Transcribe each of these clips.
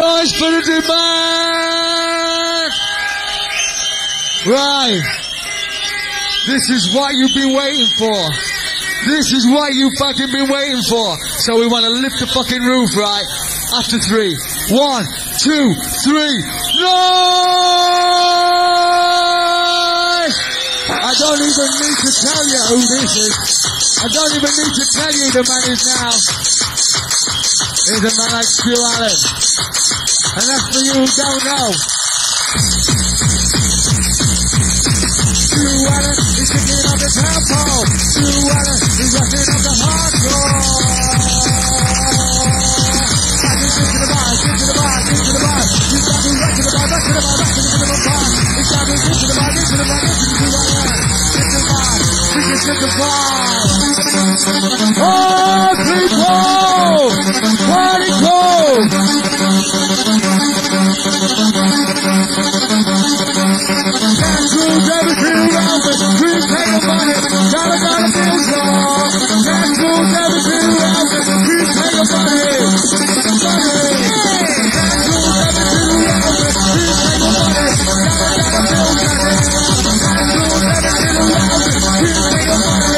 noise for the demand! Right. This is what you've been waiting for. This is what you fucking been waiting for. So we want to lift the fucking roof, right? After 3. 1, 2, 3. Noise! I don't even need to tell you who this is. I don't even need to tell you the man is now. Here's a man like Stu Allan. And that's for you who don't know. Stu Allan is kicking up the tempo. Stu Allan is rushing up the hardcore. Back into the bar, into the bar, into the bar. He's got to rush to the bar, rush to the bar, rush to the bar. He's got to into the bar, into the bar, into the bar. Into the bar, into the bar. Oh, people! Party cold! Dance rules everything around us. Please take a money. Gotta feel strong. Dance rules everything around us. Please take a money. Dance rules everything around us. Please take a money. Gotta feel strong. Dance rules everything around us. Please take a money.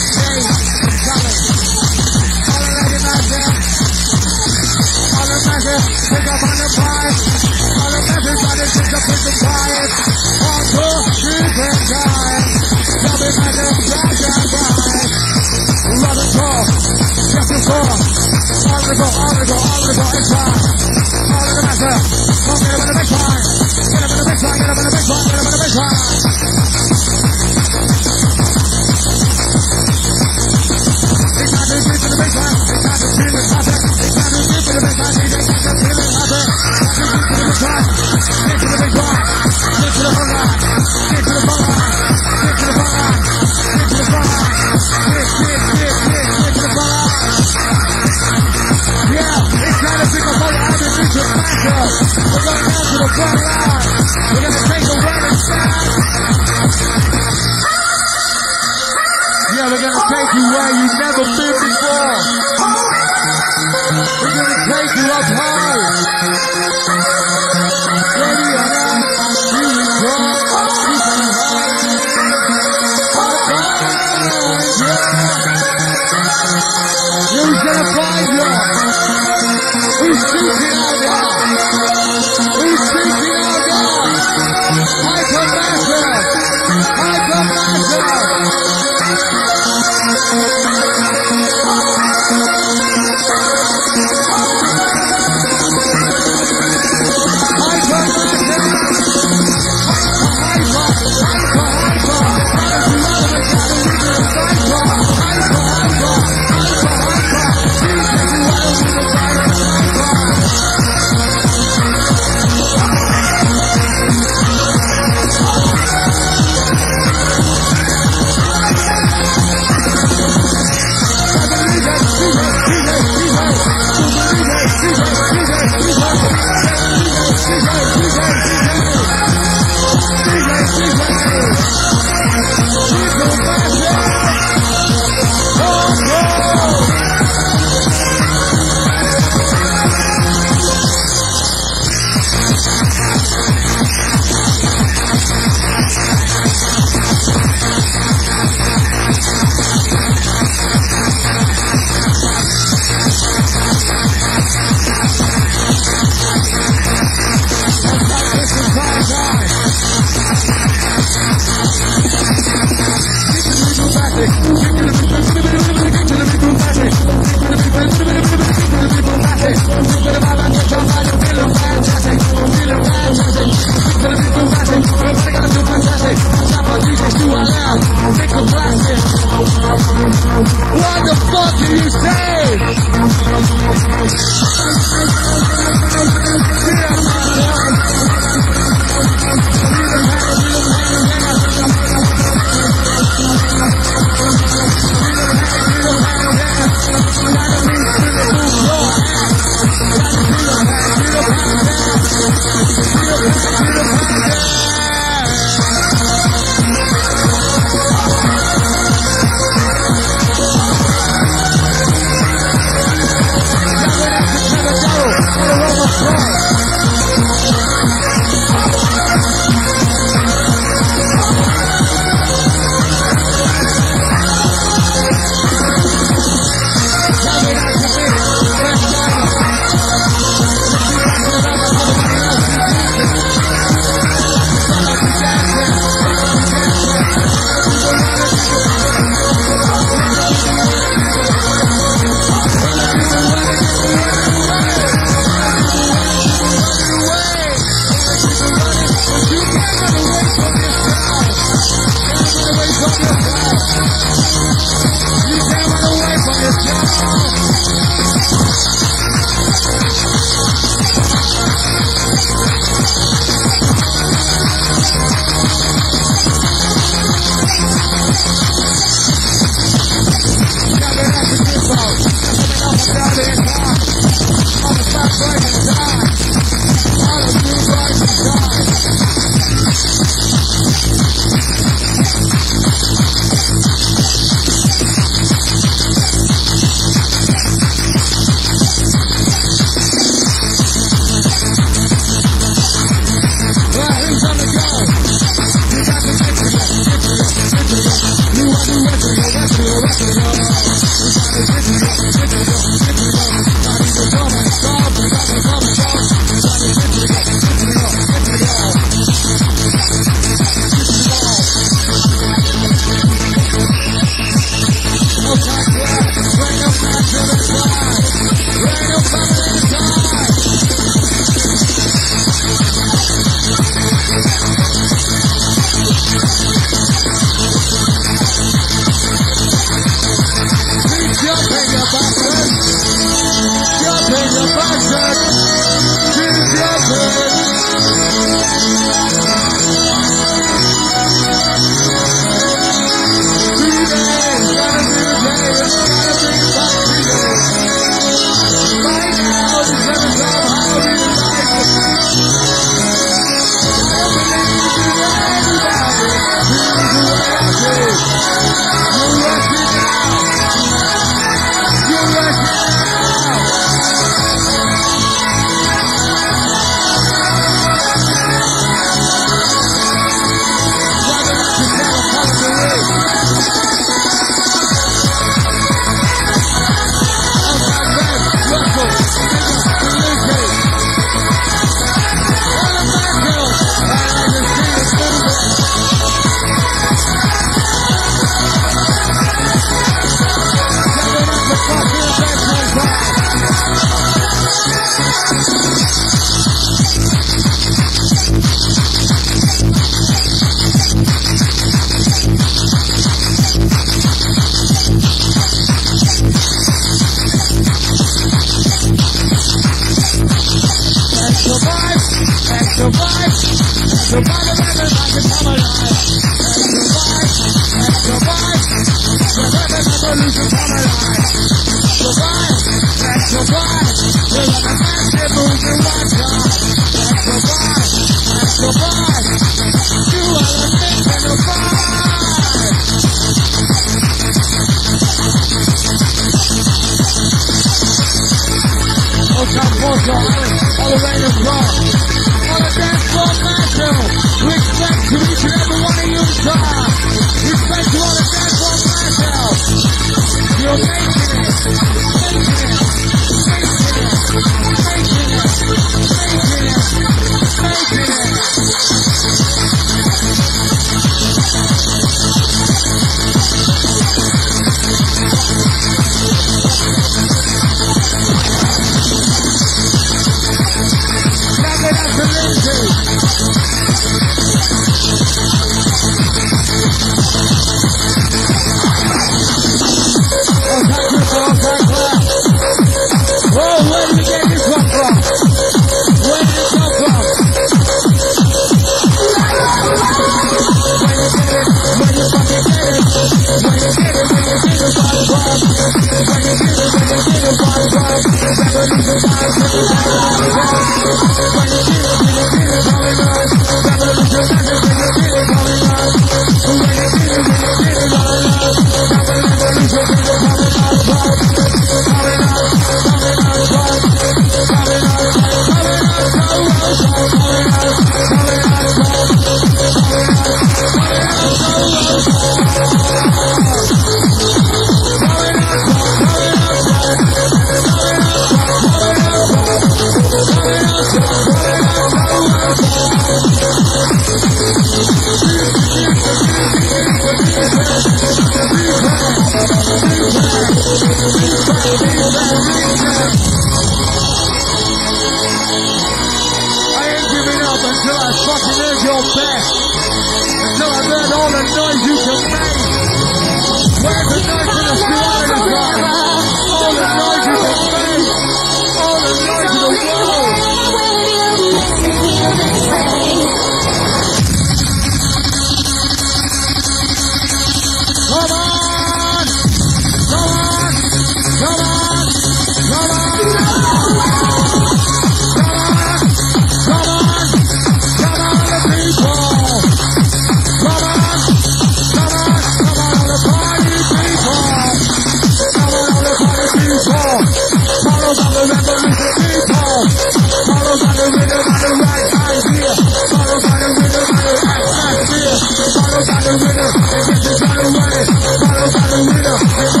Follow by the winner, and get the title running. Follow by the winner,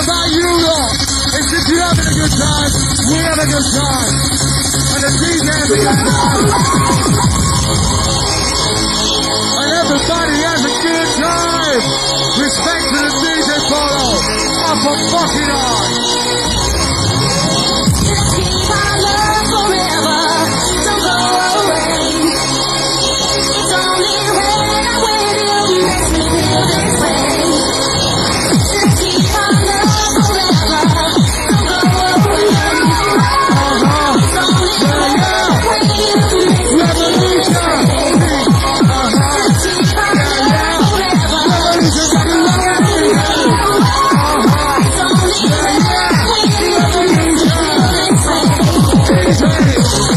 about you lot. It's if you're having a good time, we have a good time. And the DJ has a good time. And everybody has a good time. Respect to the DJ Polo. Up on fucking on. Keep our love forever. Don't go away. It's only when I'm with you makes me feel this way. Just keep our love forever. Don't go away. It's only when I'm with you makes me feel this way. Just keep our love forever. Don't go away. It's only when I'm with you makes me feel this way.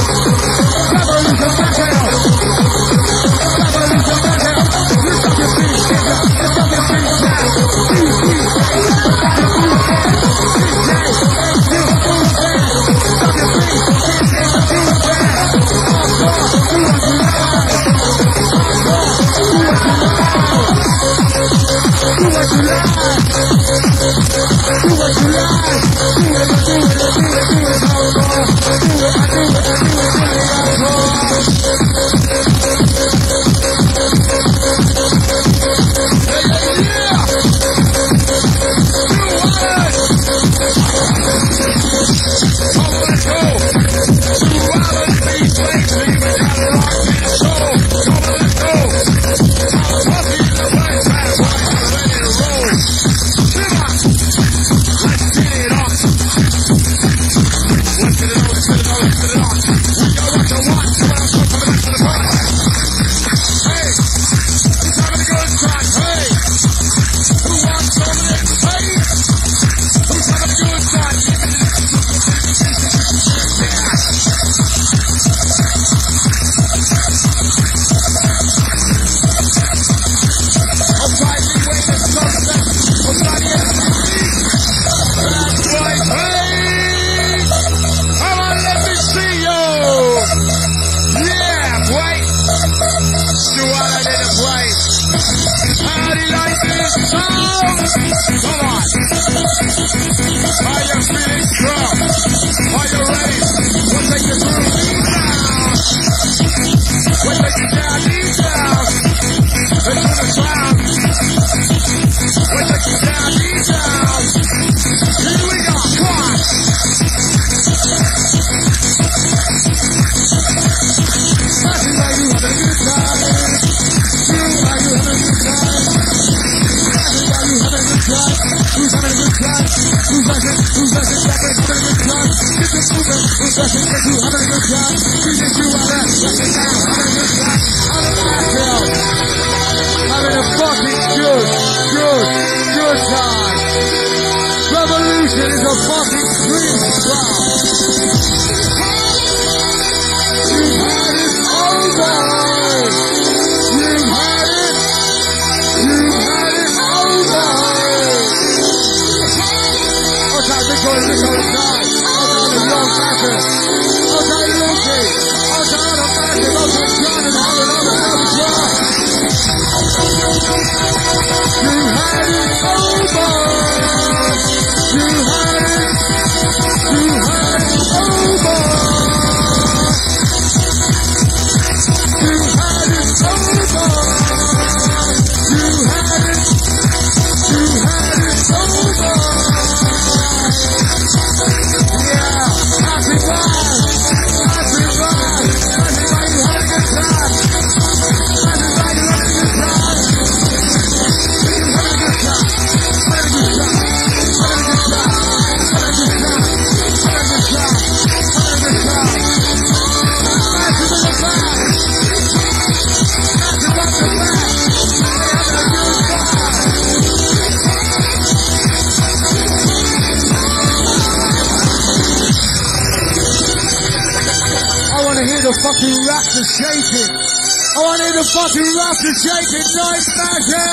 fucking rafters shaking. I want to hear the fucking rafters shaking. Nice magic!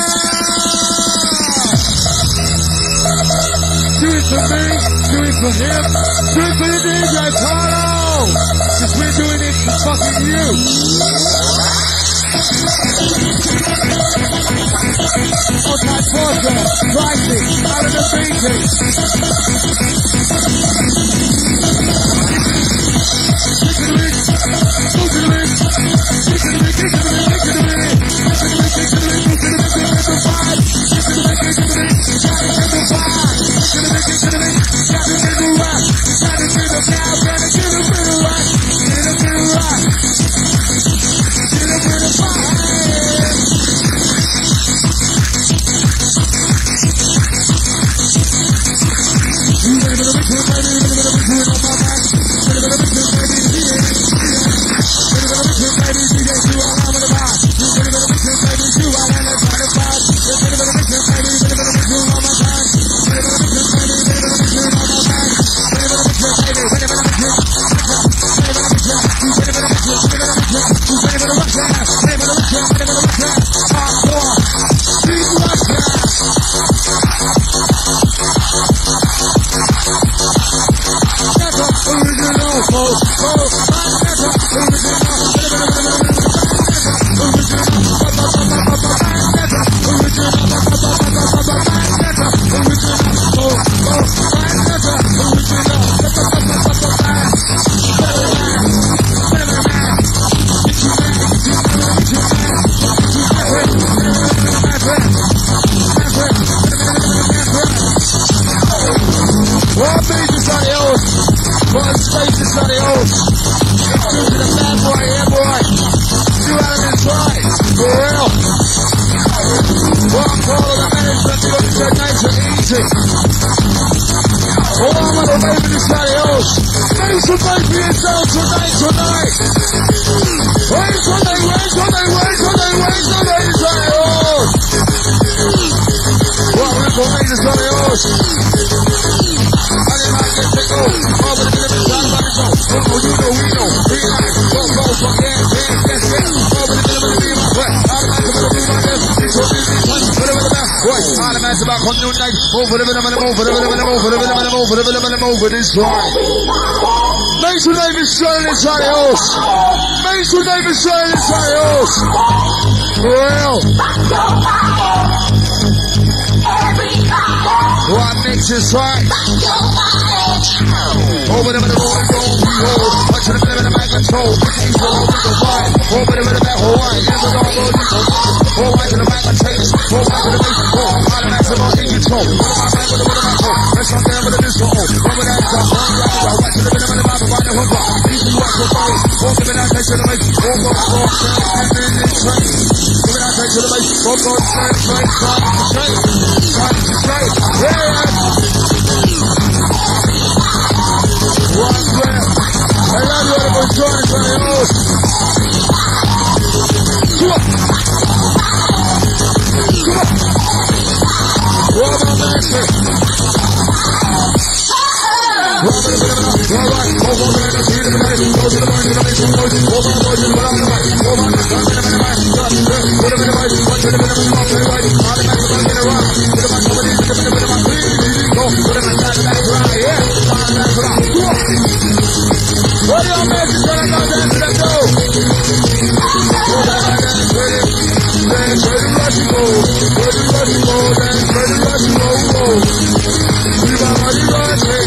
Do it for me, do it for him, do it for the DJ Carlo! Because we're doing it for fucking you. Okay, Porter, Rising, out of the beating. Make some name is shining inside the house. Make some name is shining inside the house. For real. Right, mix is right. Over the middle of the road, behold. Watch the middle of the back control. He's all over the right. Over the middle of the back, Hawaii. Never know about you. Go right to the back and take. Go right to the base. Go. All the massive on in control. One of my back with the one of my toe. Let's not down with the disco. Over that top. Watch the middle of the back. Find the hook. Easy watch the body. Walk in that take to the base. Walk on, walk down. And then it's straight. Give it out, take to the base. Walk on, straight, straight, straight. Straight, straight. Yeah. One breath. I love you all the joints on the house. Come on. Come on. One more master. What y'all message that I got down to that door? Dance ready, rushing roll. Ready, rushing roll. Dance ready, rushing roll. We got money rushing.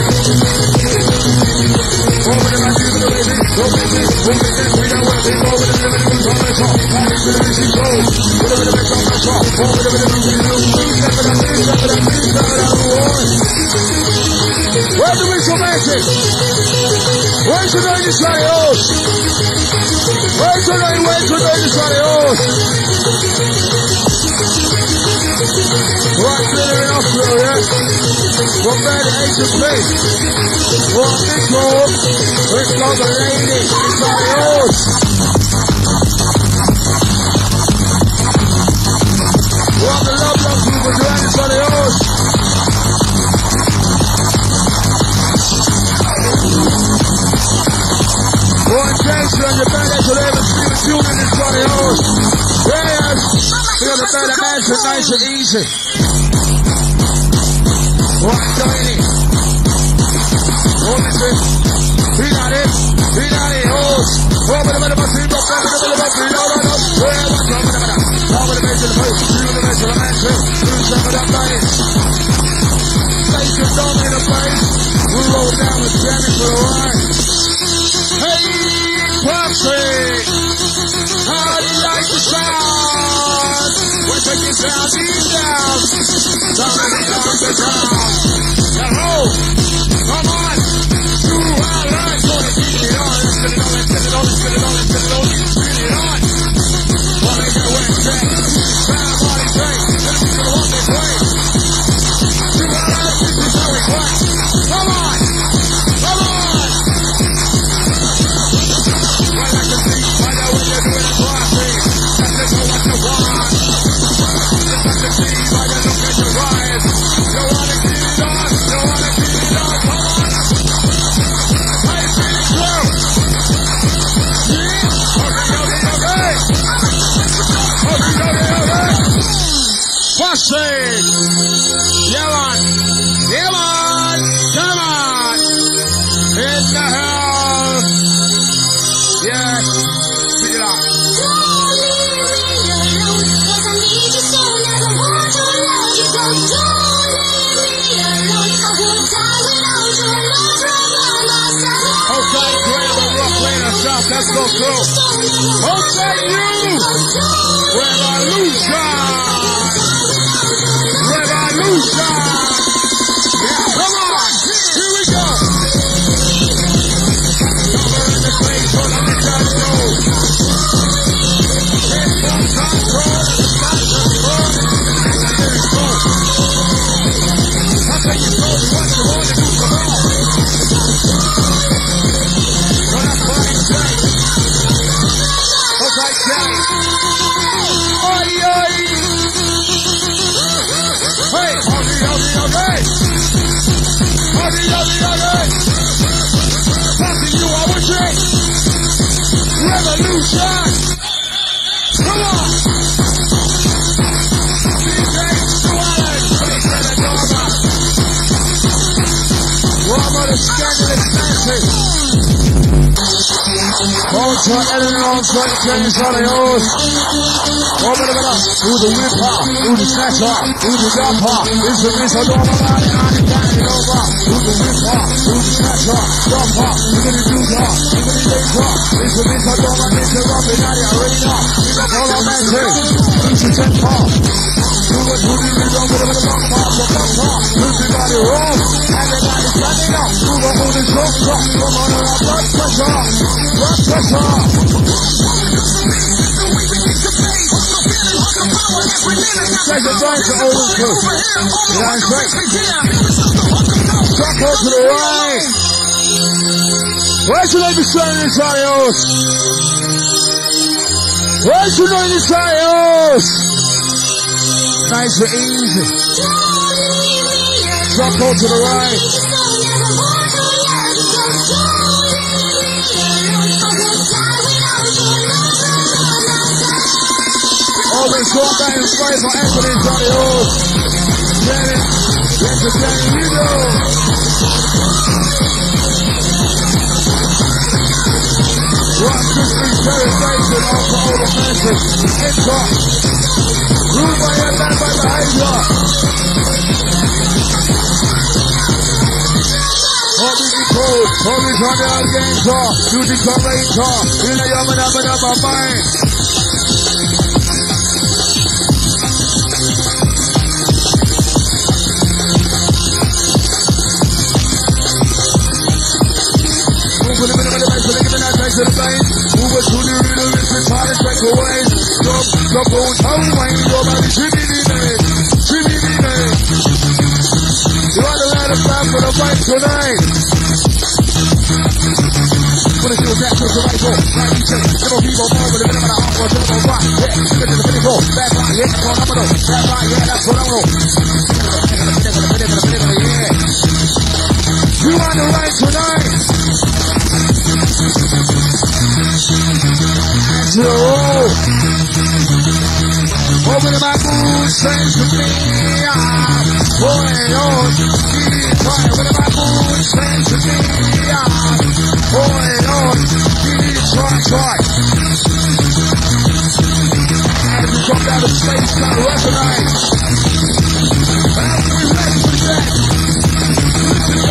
Over the back, over the baby. Over the baby, over the baby. We got working. Over the baby, over the baby. Over the baby, she goes. Over the baby, over the top. Over the baby, we do. Where do we so magic? Where's the night inside the house? Where's the night inside the house? Right, clearing off through, yeah? From there to H and B. Right, this hole. We've got the lady inside the house. Right, the love people doing inside the house. One Jason on your back, that's what they haven't been tuning inside the house. Yes! Feel the better mansion, nice and easy. Right, tiny. Oh, listen. We got it. We got it, hoes. Over the middle of my team, up over the middle of my team, no, no, no. Where am I coming up? Over the base of the post, through the base of the mansion, through some of that night. Station bass. We'll roll down the Jenny for the ride. Hey, Patrick! How do you like the sound? We're taking down these down. Somebody on the ground. Yo, come on! Stu Allan, gonna keep it on. Let's get it on, let's get it on, let's get it on, let's get it on. Get it on! Wanna get wet, check. Bad body train. Let's get it on this way. Stu Allan, this is how we play. Come on! Come on! Right like the beat, find out when you're doing a party. That's just what you want. Just like the beat, by the look at your eyes. You wanna keep it on, you wanna keep it on. Come on! Hey, feel it slow. Yeah? Okay. What's it? Yeah, man. Yeah, man. Come on. In the house. Yeah. Pick it up. Okay, great. We're playing ourselves. Let's go through. Okay, you. Revolution. Revolution. Yeah, come on. Here we go. Number in the place for the Techno. It's on control. It's not control. Here it goes. I'll take you close. What you want to do for all. Run up by Jay. Okay, Jay. Oi, oi. Hey, howdy, howdy, howdy. Howdy, howdy, howdy. Passing you our drink. Revolution. Come on. DJ Stu Allan. One of the scandalous dances. On-track editing, on-track change on the horse. Over the middle, through the whip-hop, through the snatch-hop, through the jump-hop. It's the miss of all my body, I can carry it over. Through the whip-hop, through the snatch-hop, jump-hop, through the juice-hop, through the lace-hop. It's the miss of all my ninja rubbing out the arena. Keep up all our magic, through the set-hop. Through the rhythm, with the bump-hop, the bump-hop. Through the body roll, and the body standing up. Through the holy drop-drop, come on, our blood pressure. Blood pressure. Take the drive to Owen Crew. Yeah, great. Drop up to the right. Where's your name inside the house? Where's your name inside the house? Nice and easy. Drop up to the right. Always go back and fight for Anthony Johnny O's. Jenny, get to Jenny, you know. Rock Christmas celebration on for all the message. It's up. Ruled by your man by behavior. Hobby the code, hobby's on the game car. Music on rain car. In a yamma mind. To the bank, move it to the rhythm, it's the time to take away. Drop on tongue, wine, your body, shimmy me, shimmy me. You want to let us down for the fight tonight. When it's your back to the right goal, right you say, never be more with a minute and a half or double rock. Yeah, give it to the pinnacle, bad line, yeah, phenomenal, bad line, yeah, that's phenomenal. Yeah. You on the right tonight. Yo, open my mood, change to me. Going on, keep trying. Open my mood, change to me. Going on, keep trying. And we come down to space, not recognize. And we ready for that.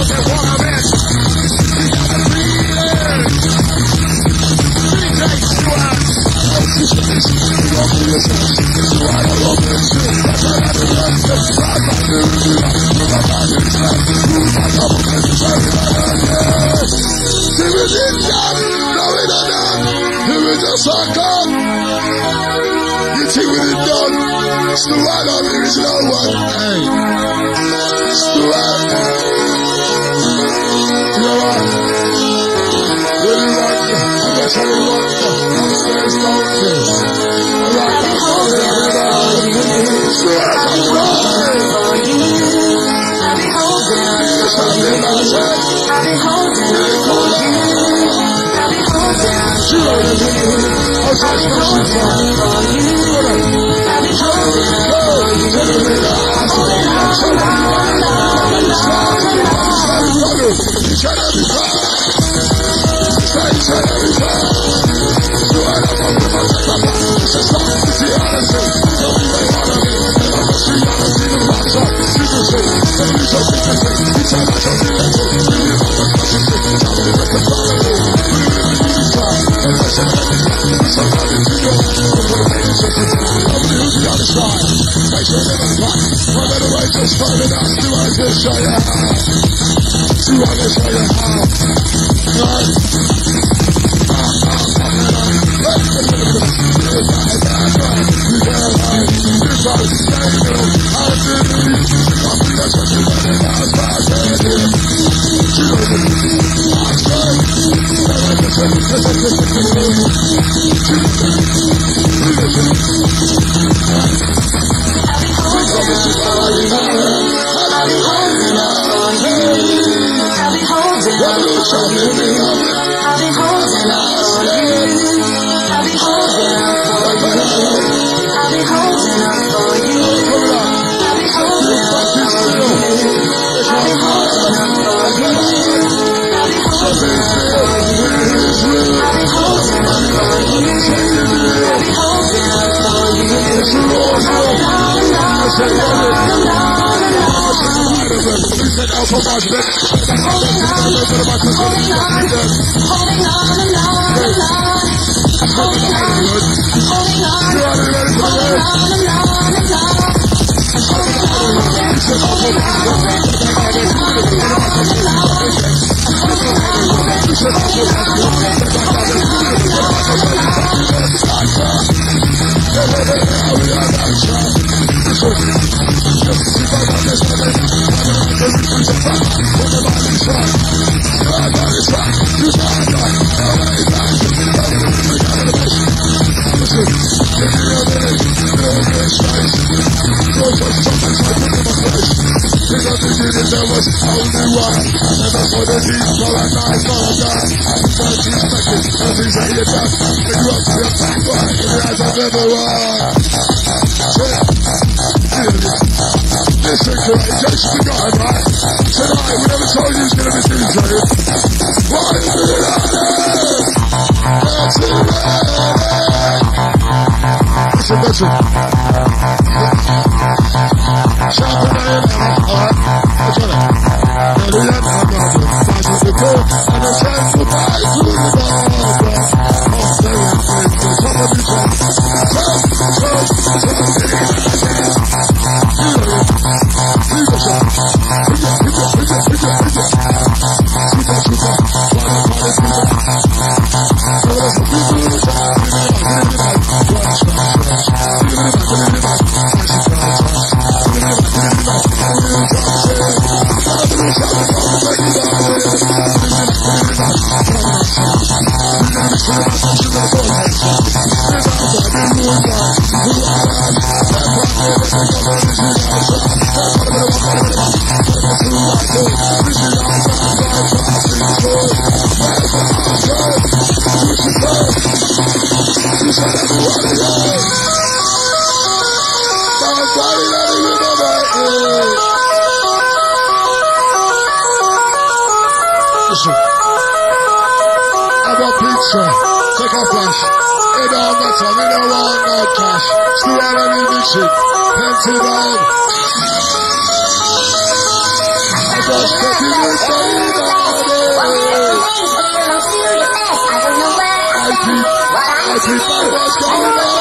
Stu Allan, here is no one. Hey. Stu Allan. You know what? When you run, I'm going to tell you what. There's no kill. Alright, I'm holding on. Stu Allan, for you. I'll be holding on. I'll be holding on. I'll be holding on for you. I'll be holding on for you. I'll be holding on for you. Stu Allan in the shit. Plenty down. I just got you in the I keep what's going on.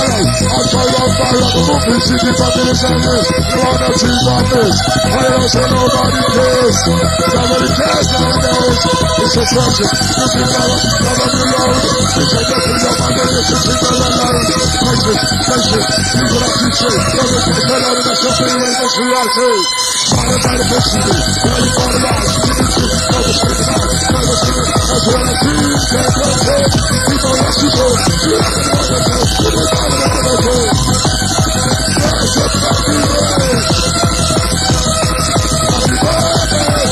follow. I'm so on fire, I'm a moving city, but in the sandwich. No one else is on this. I don't say nobody cares. Nobody cares nowadays. It's a project. This is our, I'm on the road. It's a nothing of my name, it's a single alone. Places, people like you say. Don't let me tell out of the something when it's reality. I'm a man of destiny. Now you got it out. You need to know the shit about. Never seen it. That's what I see. Can't go ahead. People like you go. You have to know that you're still a man of the world. There's a fucking way. Happy birthday.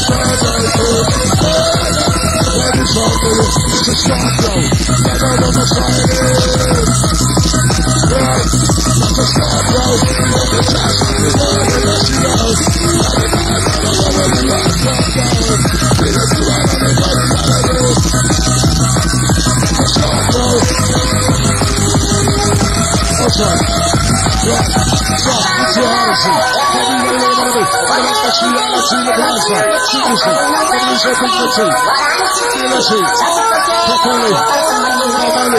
It's a strong flow. Never know the sign is. Right. It's a strong flow. The chest is going to let you know. Every night I don't know where the last time goes. Feel it right on the body that I do. It's a strong flow. What's that? Right. Stop. It's your honesty. Everybody know what I mean. I don't know she out. She look nice. Seriously. What do you say for the tea? Seriously. Properly. Normally.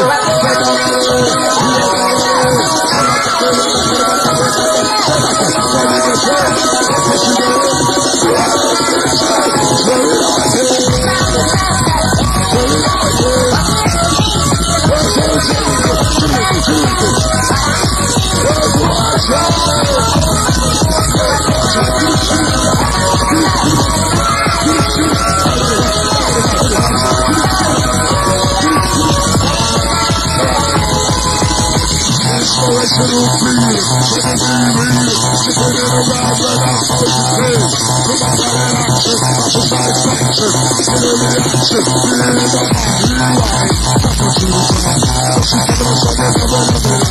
Inspirational feeling, spinning around like I'm supposed to be. Put my mind in action, that's a satisfaction. Get a reaction, feeling the rewind. That's what she was saying. So she's giving us something that we're not doing.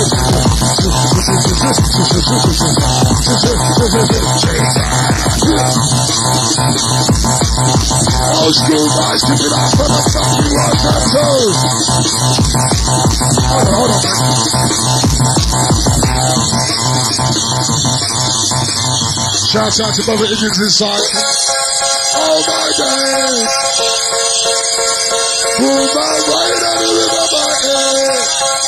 Old school guys, keep it up for the fucking ones and twos. Hold on. Shout out to Brother Indians inside. Oh my days. Pull my way down the river my head.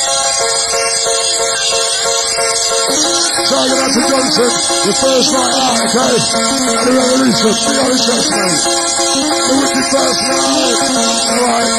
Shout out to Johnson, the first night out, okay? And the revolution, the old church mate. The wicked first night. Alright.